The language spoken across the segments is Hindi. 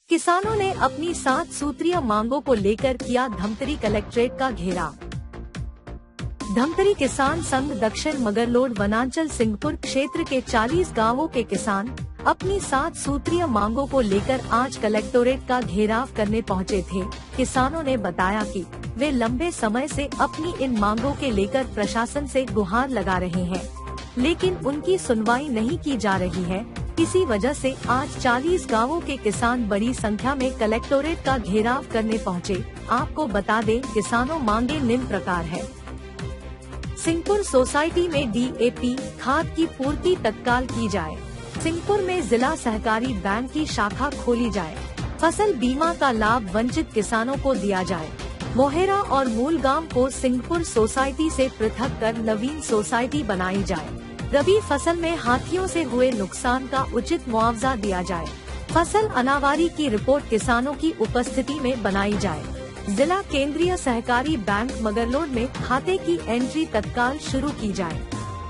किसानों ने अपनी 7 सूत्रीय मांगों को लेकर किया धमतरी कलेक्ट्रेट का घेराव। धमतरी किसान संघ दक्षिण मगरलोड वनांचल सिंहपुर क्षेत्र के 40 गांवों के किसान अपनी 7 सूत्रीय मांगों को लेकर आज कलेक्टोरेट का घेराव करने पहुंचे थे। किसानों ने बताया कि वे लंबे समय से अपनी इन मांगों के लेकर प्रशासन से गुहार लगा रहे हैं, लेकिन उनकी सुनवाई नहीं की जा रही है। इसी वजह से आज 40 गांवों के किसान बड़ी संख्या में कलेक्टोरेट का घेराव करने पहुंचे। आपको बता दें, किसानों मांगे निम्न प्रकार है। सिंहपुर सोसाइटी में DAP खाद की पूर्ति तत्काल की जाए। सिंहपुर में जिला सहकारी बैंक की शाखा खोली जाए। फसल बीमा का लाभ वंचित किसानों को दिया जाए। मोहेरा और मूलगांव को सिंहपुर सोसाइटी से पृथक कर नवीन सोसाइटी बनाई जाए। रबी फसल में हाथियों से हुए नुकसान का उचित मुआवजा दिया जाए। फसल अनावारी की रिपोर्ट किसानों की उपस्थिति में बनाई जाए। जिला केंद्रीय सहकारी बैंक मगरलोड में खाते की एंट्री तत्काल शुरू की जाए।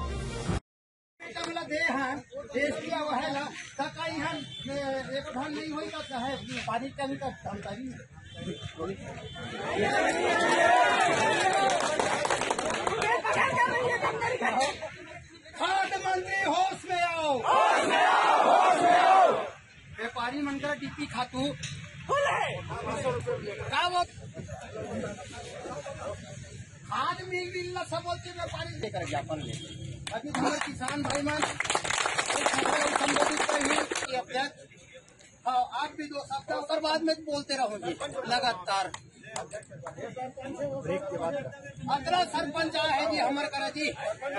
खाद मंत्री होश में आओ, होश में आओ, होश में आओ। व्यापारी मनकर DP खातू खाद मिल सब बोलते व्यापारी लेकर ज्ञापन ले। अभी हमारे किसान भाई मन संबोधित करेंगे अध्यक्ष। हाँ, आप भी 2 सप्ताह और बाद में बोलते रहोगे लगातार। अतरा सरपंच है जी हमारे करा जी।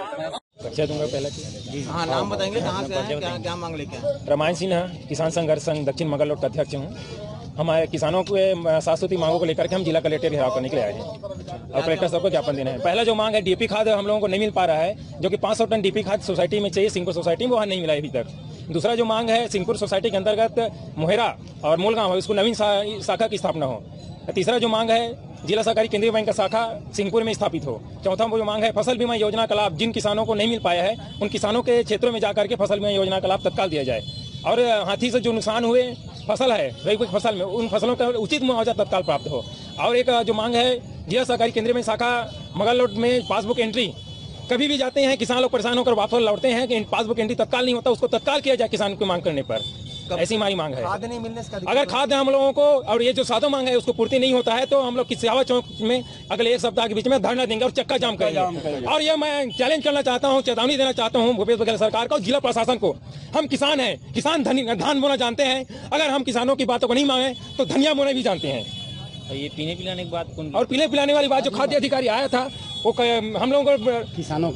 परिचय दूंगा पहले जी। हाँ, नाम बताएंगे, कहाँ से हैं, क्या मांग लेके आए? रामायण सिन्हा, किसान संघर्ष संघ दक्षिण मगरलोड का अध्यक्ष हूँ। हमारे किसानों के 7 सूत्री मांगों को लेकर के हम जिला कलेक्टर घेराव करने के लिए आए हैं और कलेक्टर साहब को ज्ञापन देना है। पहला जो मांग है DAP खाद हम लोगों को नहीं मिल पा रहा है, जो कि 500 टन DAP खाद सोसाइटी में चाहिए, सिंहपुर सोसाइटी में, वहाँ नहीं मिला अभी तक। दूसरा जो मांग है, सिंहपुर सोसाइटी के अंतर्गत मोहेरा और मूलगांव है, उसको नवीन शाखा की स्थापना हो। तीसरा जो मांग है, जिला सहकारी केंद्रीय बैंक का शाखा सिंहपुर में स्थापित हो। चौथा जो मांग है, फसल बीमा योजना का लाभ जिन किसानों को नहीं मिल पाया है, उन किसानों के क्षेत्रों में जाकर के फसल बीमा योजना का लाभ तत्काल दिया जाए। और हाथी से जो नुकसान हुए फसल है, रबी फसल में, उन फसलों का उचित मुआवजा तत्काल प्राप्त हो। और एक जो मांग है, जिला सहकारी केंद्रीय बैंक शाखा मगरलोड में पासबुक एंट्री, कभी भी जाते हैं किसान लोग परेशान होकर वापस लौटते हैं कि पासबुक एंट्री तत्काल नहीं होता, उसको तत्काल किया जाए किसान की मांग करने पर। ऐसी हमारी मांग है। खाद नहीं मिलने से अगर खाद हम लोगों को और ये जो सातों मांग है उसको पूर्ति नहीं होता है तो हम लोग किसावा चौक में अगले 1 सप्ताह के बीच में धरना देंगे और चक्का जाम करेंगे। और ये मैं चैलेंज करना चाहता हूँ, चेतावनी देना चाहता हूँ भूपेश बघेल सरकार को, जिला प्रशासन को। हम किसान हैं, किसान धान बोना जानते हैं। अगर हम किसानों की बातों को नहीं मांगे तो धनिया बोना भी जानते हैं। ये पीने पिलाने की बात और पीने पिलाने वाली बात, जो खाद्य अधिकारी आया था वो हम लोगों को किसानों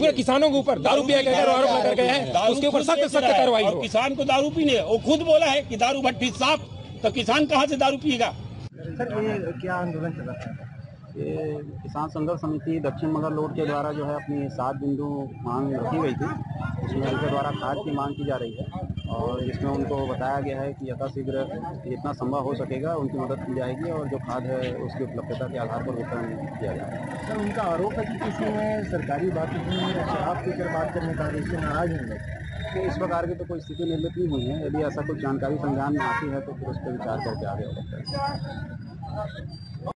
के ऊपर दारू पिया गया आरोप लगा गए हैं, उसके ऊपर सख्त कार्रवाई हो। किसान को दारू पीने, वो खुद बोला है कि दारू भट्टी साफ, तो किसान कहाँ से दारू पिएगा? सर, ये क्या आंदोलन चल रहा है? ये किसान संघर्ष समिति दक्षिण मगरलोड के द्वारा जो है अपनी 7 बिंदु मांग रखी गई थी, उसमें उनके द्वारा खाद की मांग की जा रही है और इसमें उनको बताया गया है कि यथाशीघ्र जितना संभव हो सकेगा उनकी मदद की जाएगी और जो खाद है उसकी उपलब्धता के आधार पर वितरण किया जाएगा। सर, उनका आरोप है कि किसी ने सरकारी बात शराब पीकर बात करने का, इससे नाराज होंगे। तो इस प्रकार की तो कोई स्थिति निर्मित नहीं हुई है। यदि ऐसा कुछ जानकारी संज्ञान में आती है तो फिर उस पर विचार करके आगे हो सकता है।